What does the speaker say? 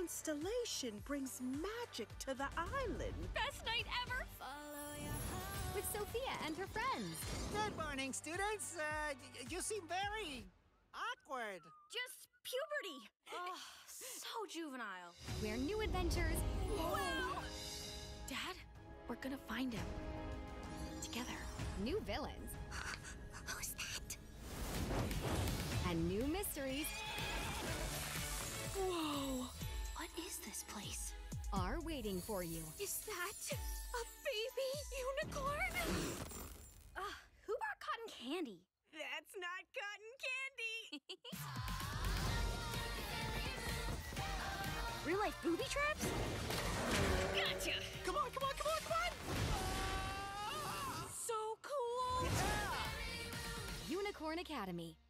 constellation brings magic to the island. Best night ever! With Sophia and her friends. Good morning, students. You seem very awkward. Just puberty. Oh, so juvenile. Where new adventures. Wow! Dad, we're gonna find him. Together. New villains. Who's that? And new mysteries. Whoa! What is this place? Are waiting for you. Is that a baby unicorn? Who brought cotton candy? That's not cotton candy! Real life booby traps? Gotcha! Come on, come on, come on, come on! So cool! Yeah! Unicorn Academy.